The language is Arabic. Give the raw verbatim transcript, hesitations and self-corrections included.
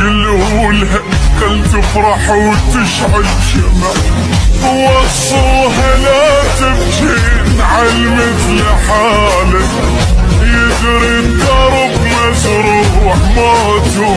قلولها خل تفرح وتشعل شمع، وصوها لا تبكين عالمثل حالك، يدري الدرب مزروع ما